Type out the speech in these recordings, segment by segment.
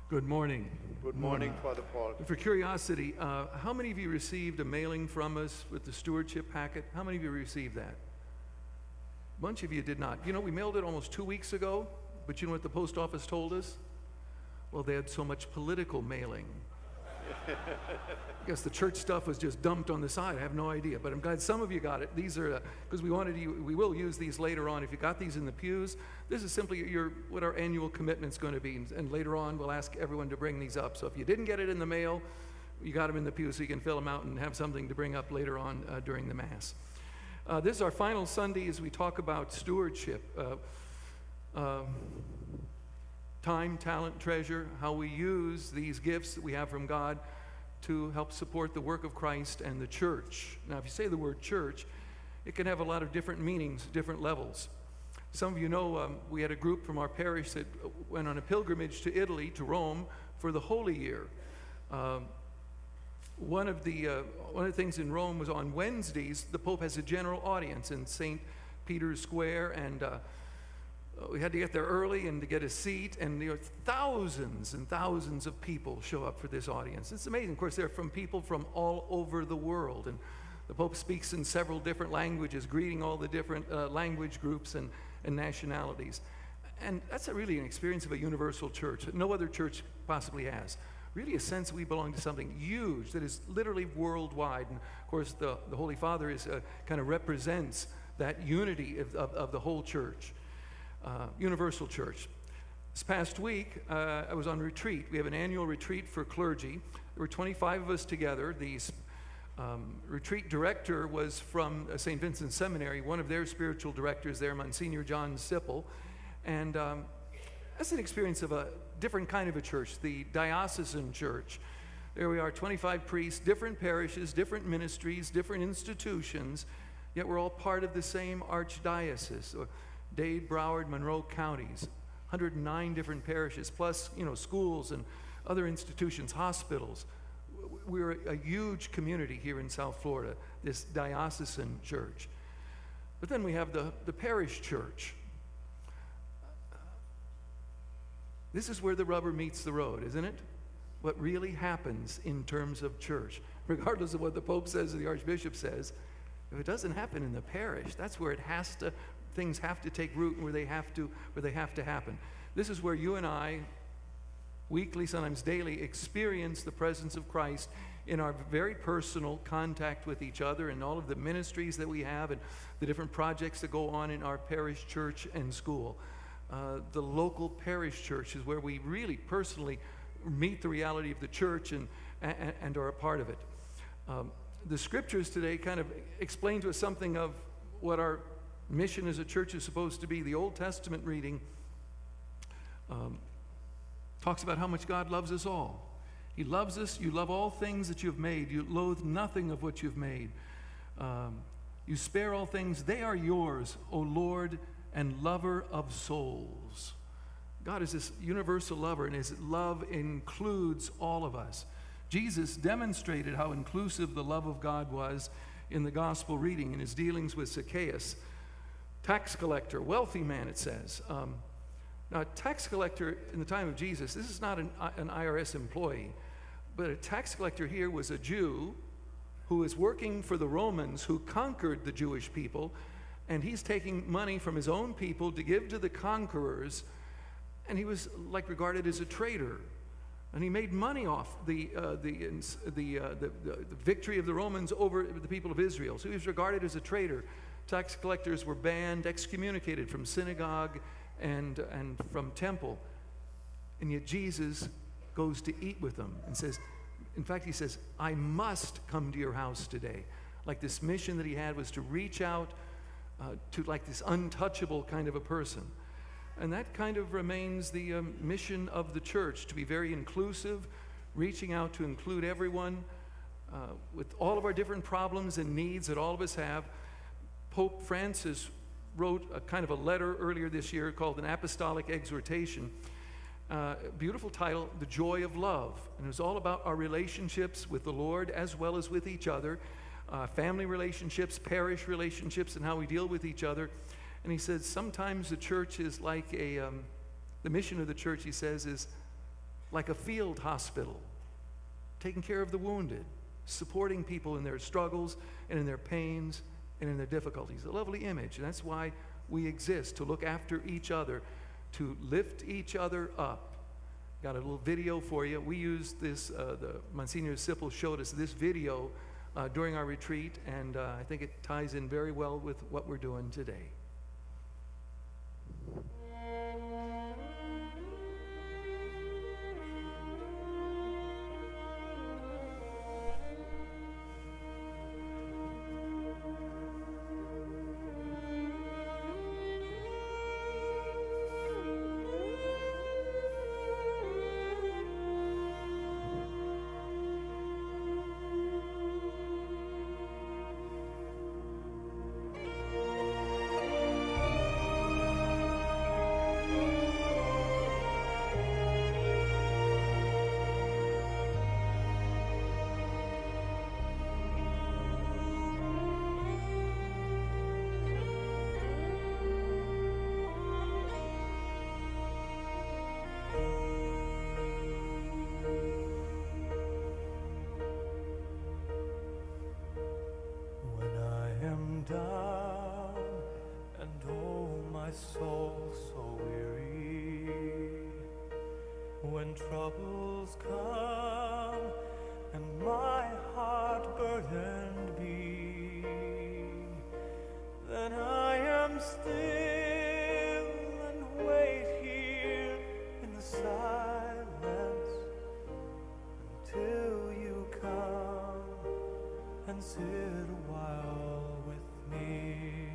Good morning. Good morning, Father Paul. For curiosity, how many of you received a mailing from us with the stewardship packet? How many of you received that? A bunch of you did not. You know, we mailed it almost 2 weeks ago, but you know what the post office told us? Well, they had so much political mailing. I guess the church stuff was just dumped on the side. I have no idea, but I'm glad some of you got it. These are, because we will use these later on. If you got these in the pews, this is simply what our annual commitment's going to be. And later on, we'll ask everyone to bring these up. So if you didn't get it in the mail, you got them in the pew so you can fill them out and have something to bring up later on during the Mass. This is our final Sunday as we talk about stewardship. Time, talent, treasure, how we use these gifts that we have from God to help support the work of Christ and the church. Now, if you say the word church, it can have a lot of different meanings, different levels. Some of you know we had a group from our parish that went on a pilgrimage to Italy, to Rome, for the Holy Year. One of the things in Rome was on Wednesdays, the Pope has a general audience in St. Peter's Square, and we had to get there early and to get a seat, and thousands and thousands of people show up for this audience. It's amazing. Of course, they're from people from all over the world, and the Pope speaks in several different languages, greeting all the different language groups and nationalities. And that's really an experience of a universal church that no other church possibly has. Really a sense we belong to something huge that is literally worldwide. And of course, the Holy Father kind of represents that unity of the whole church. Universal church. This past week, I was on retreat. We have an annual retreat for clergy. There were 25 of us together. The retreat director was from St. Vincent Seminary, one of their spiritual directors there, Monsignor John Sipple. And that's an experience of a different kind of a church, the diocesan church. There we are, 25 priests, different parishes, different ministries, different institutions, yet we're all part of the same archdiocese. Dade, Broward, Monroe counties, 109 different parishes, plus, schools and other institutions, hospitals. We're a huge community here in South Florida, this diocesan church. But then we have the parish church. This is where the rubber meets the road, isn't it? What really happens in terms of church. Regardless of what the Pope says or the Archbishop says, if it doesn't happen in the parish, that's where things have to take root and where they have to happen. This is where you and I, weekly, sometimes daily, experience the presence of Christ in our very personal contact with each other and all of the ministries that we have and the different projects that go on in our parish church and school. The local parish church is where we really personally meet the reality of the church and are a part of it. The scriptures today kind of explain to us something of what our mission as a church is supposed to be. The Old Testament reading talks about how much God loves us all. He loves us. You love all things that you've made. You loathe nothing of what you've made. You spare all things. They are yours, O Lord, and lover of souls. God is this universal lover, and his love includes all of us. Jesus demonstrated how inclusive the love of God was in the gospel reading in his dealings with Zacchaeus. Tax collector, wealthy man, it says. Now, a tax collector in the time of Jesus, this is not an IRS employee, but a tax collector here was a Jew who was working for the Romans who conquered the Jewish people, and he's taking money from his own people to give to the conquerors, and he was regarded as a traitor. And he made money off the victory of the Romans over the people of Israel. So he was regarded as a traitor. Tax collectors were banned, excommunicated from synagogue and from temple. And yet Jesus goes to eat with them and says, in fact, he says, I must come to your house today. Like this mission that he had was to reach out to this untouchable kind of a person. And that kind of remains the mission of the church, to be very inclusive, reaching out to include everyone with all of our different problems and needs that all of us have. Pope Francis wrote a kind of a letter earlier this year called an Apostolic Exhortation. Beautiful title, The Joy of Love. And it was all about our relationships with the Lord as well as with each other, family relationships, parish relationships, and how we deal with each other. And he says sometimes the church is like the mission of the church, he says, is like a field hospital, taking care of the wounded, supporting people in their struggles and in their pains and in their difficulties. A lovely image, and that's why we exist, to look after each other, to lift each other up. Got a little video for you. We used this, the Monsignor Sippel showed us this video during our retreat, and I think it ties in very well with what we're doing today. Down and oh, my soul so weary, when troubles come and my heart burdened be, then I am still and wait here in the silence until you come and sit a while with me.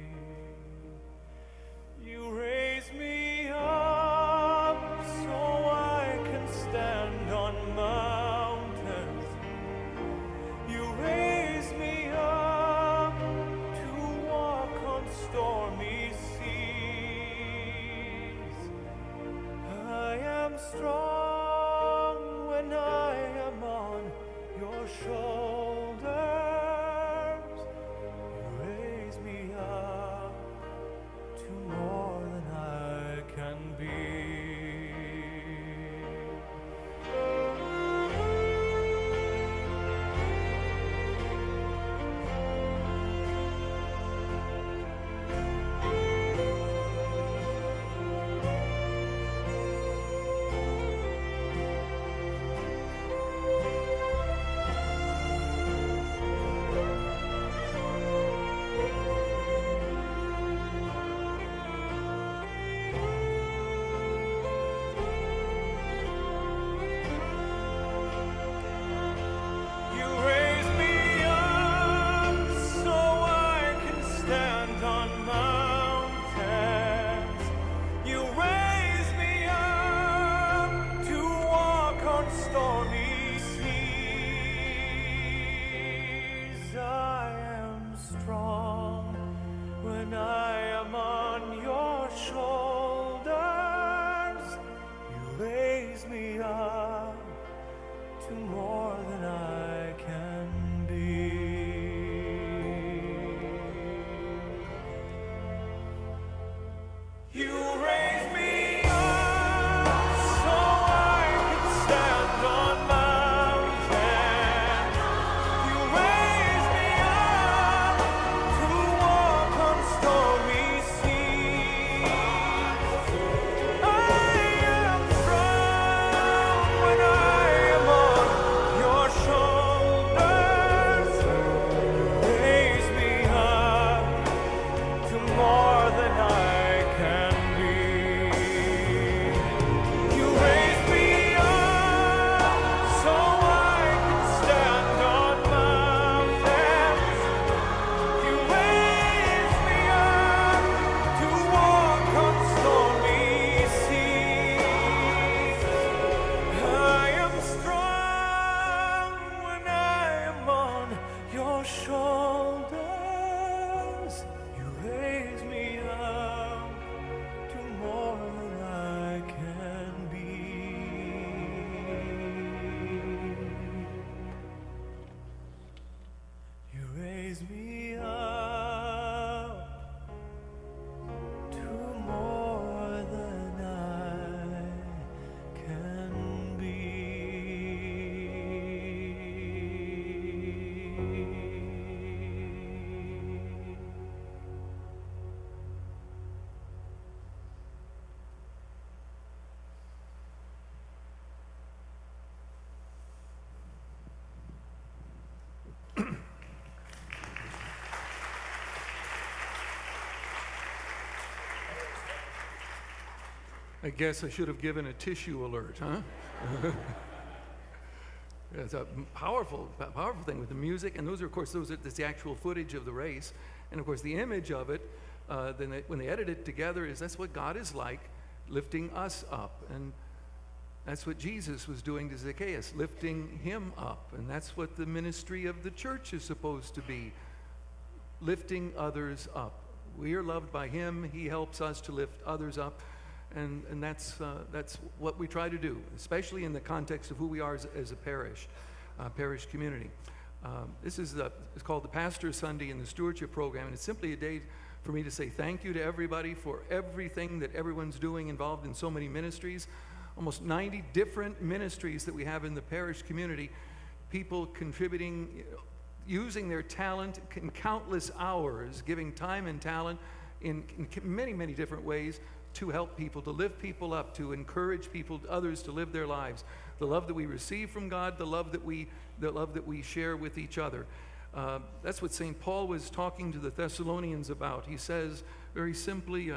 You raise me up so I can stand on mountains. You raise me up to walk on stormy seas. I am strong when I am on your shoulders. More than I can be. Shoulder I guess I should have given a tissue alert, huh? It's a powerful thing with the music, and that's the actual footage of the race, and of course the image of it. When they edit it together, that's what God is like, lifting us up, and that's what Jesus was doing to Zacchaeus, lifting him up, and that's what the ministry of the church is supposed to be, lifting others up. We are loved by him. He helps us to lift others up. And that's what we try to do, especially in the context of who we are as a parish community. This is it's called the Pastor Sunday in the Stewardship Program, and it's simply a day for me to say thank you to everybody for everything that everyone's doing involved in so many ministries. Almost 90 different ministries that we have in the parish community, people contributing, using their talent in countless hours, giving time and talent in many, many different ways to help people, to lift people up, to encourage others to live their lives. The love that we receive from God, the love that we share with each other. That's what St. Paul was talking to the Thessalonians about. He says very simply,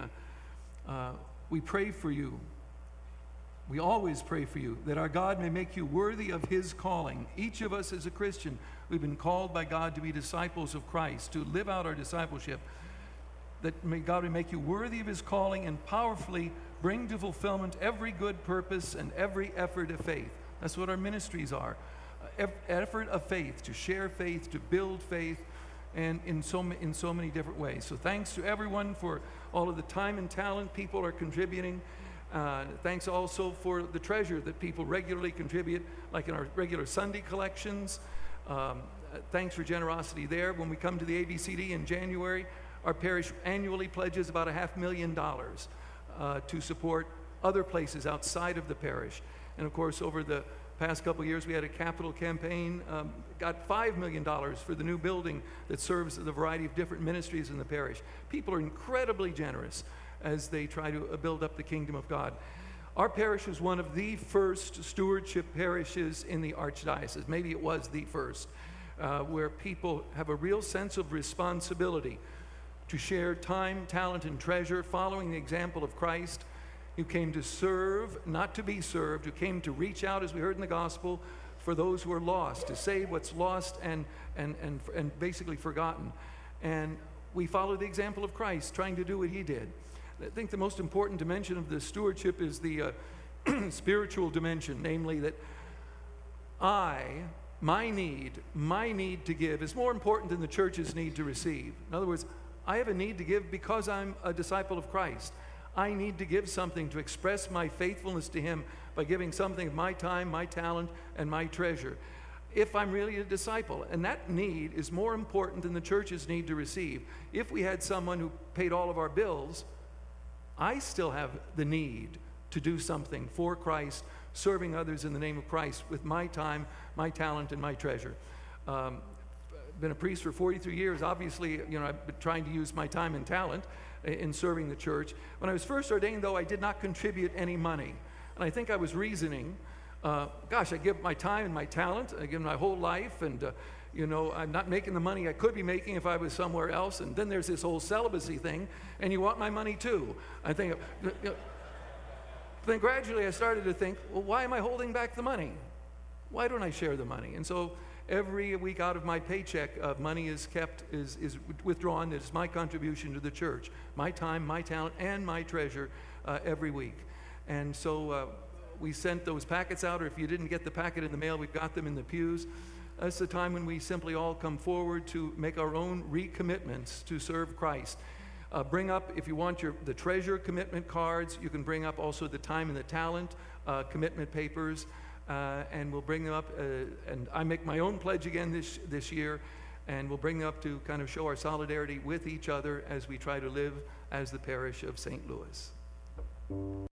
we pray for you. We always pray for you, that our God may make you worthy of his calling. Each of us as a Christian, we've been called by God to be disciples of Christ, to live out our discipleship. That may God make you worthy of his calling and powerfully bring to fulfillment every good purpose and every effort of faith. That's what our ministries are. Effort of faith, to share faith, to build faith, and in so many different ways. So thanks to everyone for all of the time and talent people are contributing. Thanks also for the treasure that people regularly contribute, like in our regular Sunday collections. Thanks for generosity there. When we come to the ABCD in January, our parish annually pledges about $500,000 to support other places outside of the parish. And of course, over the past couple of years, we had a capital campaign, got $5 million for the new building that serves the variety of different ministries in the parish. People are incredibly generous as they try to build up the kingdom of God. Our parish was one of the first stewardship parishes in the Archdiocese. Maybe it was the first, where people have a real sense of responsibility to share time, talent, and treasure, following the example of Christ, who came to serve, not to be served, who came to reach out, as we heard in the gospel, for those who are lost, to save what's lost and basically forgotten. And we follow the example of Christ, trying to do what he did. I think the most important dimension of the stewardship is the spiritual dimension, namely that my need to give is more important than the church's need to receive. In other words, I have a need to give because I'm a disciple of Christ. I need to give something to express my faithfulness to him by giving something of my time, my talent, and my treasure, if I'm really a disciple. And that need is more important than the church's need to receive. If we had someone who paid all of our bills, I still have the need to do something for Christ, serving others in the name of Christ with my time, my talent, and my treasure. Been a priest for 43 years. Obviously, I've been trying to use my time and talent in serving the church. When I was first ordained, though, I did not contribute any money. And I think I was reasoning, gosh, I give my time and my talent, I give my whole life, and I'm not making the money I could be making if I was somewhere else. And then there's this whole celibacy thing, and you want my money too. I think, then gradually I started to think, well, why am I holding back the money? Why don't I share the money? And so every week out of my paycheck, money is withdrawn. That is my contribution to the church. My time, my talent, and my treasure every week. And so we sent those packets out, or if you didn't get the packet in the mail, we've got them in the pews. That's the time when we simply all come forward to make our own recommitments to serve Christ. Bring up, if you want the treasure commitment cards, you can bring up also the time and the talent commitment papers. And we'll bring them up, and I make my own pledge again this year, and we'll bring them up to kind of show our solidarity with each other as we try to live as the parish of St. Louis.